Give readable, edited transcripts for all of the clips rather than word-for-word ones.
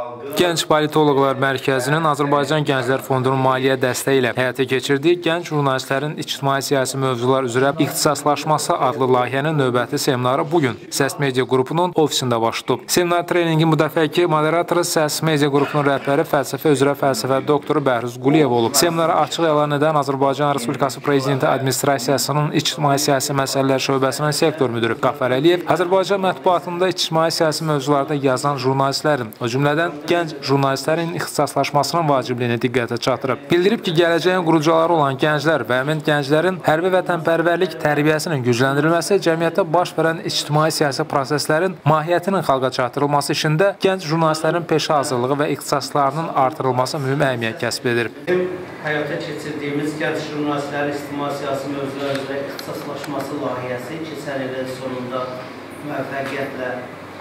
Gənc Politoloqlar Mərkəzinin Azərbaycan Gənclər Fondunun maliyyə dəstəyi ilə həyata keçirdiyi gənc jurnalistlərin ictimai-siyasi mövzular üzrə ixtisaslaşması adlı layihənin növbəti seminarı bugün Səs Media qrupunun ofisində baş tutub. Seminar treninqin müdafiəki moderatoru Səs Media qrupunun rəhbəri fəlsəfə üzrə fəlsəfə doktoru Bəhruz Quliyev olub. Seminara açıq elan edən Azərbaycan Respublikası Prezidenti Administrasiyasının ictimai-siyasi məsələlər şöbəsinin sektor müdürü Qafar Əliyev Azərbaycan mətbuatında ictimai-siyasi mövzularda yazan jurnalistlərin, o cümlədən gənc jurnalistlərin ixtisaslaşmasının vacibliyini diqqətə çatdırıb. Bildirib ki, gələcəyin qurucuları olan gənclər və həmin gənclərin hərbi vətənpərvərlik tərbiyəsinin gücləndirilməsi, cəmiyyətdə baş verən ictimai-siyasi proseslərin mahiyyətinin xalqa çatdırılması işində gənc jurnalistlərin peşə hazırlığı və ixtisaslarının artırılması mühüm əhəmiyyət kəsb edir. Həyata keçirdiyimiz gənc jurnalistlərin ictimai-siyasi mövzular üzrə ixtisaslaşması layihəsi keçən ilin sonunda müvəffəqiyyətlə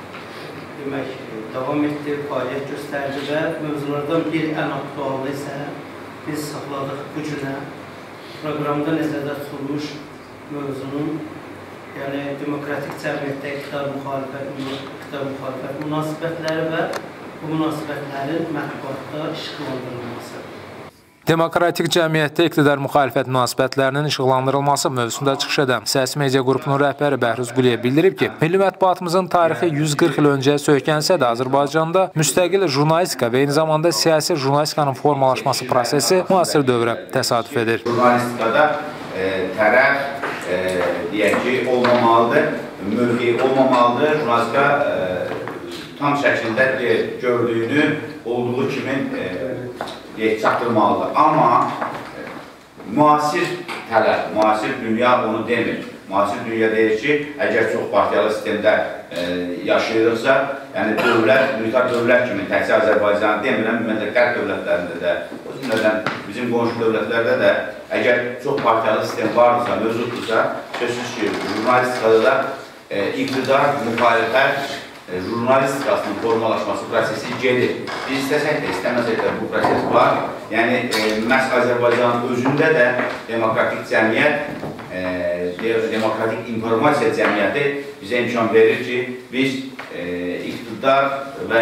davam etdi, fəaliyyət göstərdi və mövzulardan bir ən aktualı isə biz saxladıq bu günə proqramda nəzərdə tutulmuş mövzunun, yəni demokratik cəmiyyətdə iqtidar müxalifət münasibətləri və bu münasibətlərin mətbuatda işıqlandırılması. Demokratik cəmiyyətdə iqtidar müxalifət münasibətlərinin işıqlandırılması mövzusunda çıxış edən Səs Media qrupunun rəhbəri Bəhruz Quliyev bildirib ki, milli mətbuatımızın tarixi 140 il öncəyə söykənsə də Azərbaycanda müstəqil jurnalistika və eyni zamanda siyasi jurnalistikanın formalaşması prosesi müasir dövrə təsadüf edir. Jurnalistikada tərəf, deyək ki, olmamalıdır, mövqeyi olmamalıdır, jurnalistika tam şəkildə gördüyünü olduğu kimi çatdırmalıdır. Amma müasir tələb, müasir dünya onu demir. Müasir dünya deyir ki, əgər çox partiyalı sistemdə yaşayırıqsa, yəni dövlət, mühtar dövlət kimi təkcə Azərbaycanı demirəm, ümumiyyətlə qərb dövlətlərində də, o cümlədən bizim qonşu dövlətlərdə də əgər çox partiyalı sistem varsa, mövcudursa, sözsüz ki, jurnalistikada da iqtidar, müxalifət, jurnalistikasının formalaşması prosesi gedir. Biz istəsək də, istəməsək də bu proses var. Yəni, məhz Azərbaycanın özündə də demokratik cəmiyyət, demokratik informasiya cəmiyyəti bizə imkan verir ki, biz iqtidar və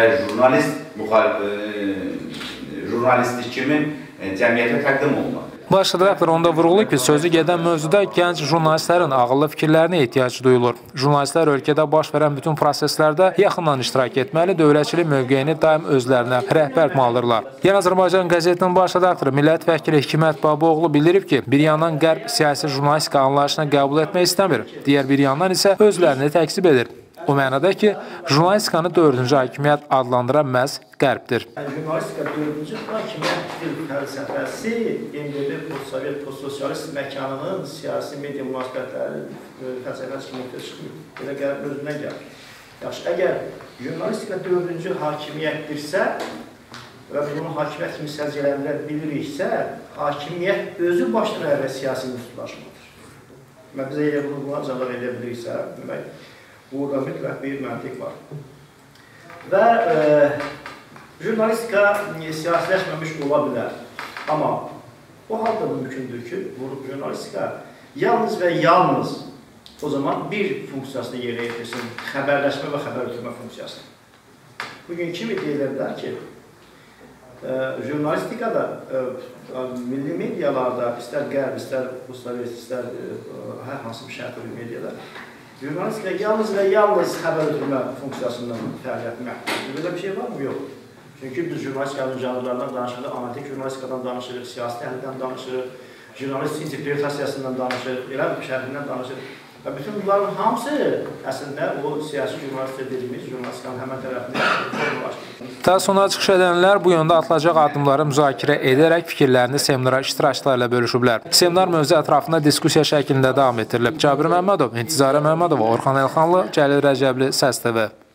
jurnalistlik kimi cəmiyyətə təqdim olmaq. Baş redaktor onda vurğulayıb ki, sözü gedən mövzuda gənc jurnalistlərin ağıllı fikirlərinə ehtiyac duyulur. Jurnalistlər ölkədə baş verən bütün proseslərdə yaxından iştirak etməli, dövlətçilik mövqeyini daim özlərinə rəhbər tutmalıdırlar. Yeni Azərbaycan qəzetinin baş redaktoru millət vəkili Hikmət Babaoğlu bildirib ki, bir yandan qərb siyasi jurnalistika anlayışını qəbul etmək istəmir, digər bir yandan isə özlərini təksib edir. O mənada ki, jurnalistikanı 4-cü hakimiyyət adlandıran məhz qərbdir. Jurnalistika 4-cü hakimiyyətdir fəlsəfəsi MDB postsovet, postsosialist məkanının siyasi media münasibətləri fəlsəfəsi kimi çıxmır. Belə qərb özündən gəlir. Yaxşı, əgər jurnalistika 4-cü hakimiyyətdirsə və bunu hakimiyyət kimi səciyyələndirə biliriksə, hakimiyyət özü başdan əvvəl siyasi müstəlaşmadır. Biz elə buna cavab edə biliriksə, demək, burada mütləq bir məntiq var. Və jurnalistika siyasiləşməmiş ola bilər. Amma o halda mümkündür ki, bu jurnalistika yalnız və yalnız o zaman bir funksiyasını yerə yetirsin, xəbərləşmə və xəbər ötürmə funksiyasını. Bugün kimi deyilə bilər ki, jurnalistikada, milli medialarda, istər qərb, istər postsovet, istər hər hansı bir şərtli mediada, jurnalistika yalnız və yalnız xəbər ötürmə funksiyasından fəaliyyət məhduddur. Belə bir şey var mı? Yox. Çünki biz jurnalistikanın janrlarından danışırıq, analitik jurnalistikadan danışırıq, siyasi təhlildən danışırıq, jurnalist interpretasiyasından danışırıq, elə şərhindən danışırıq. Və bütün bunların hamısı əslində o siyasi jurnalistə dediyimiz jurnalistikanın həmən tərəfində formalaşdırır. Daha sonra çıxış edənlər bu yöndə atılacaq addımları müzakirə edərək fikirlərini seminara iştirakçılarla bölüşüblər. Seminar mövzu ətrafında diskusiya şəklində davam etdirilib. Cabir Məmmədov, İntizarə Məmmədova, Orxan Elxanlı, Cəlil Rəcəbli, Səs TV.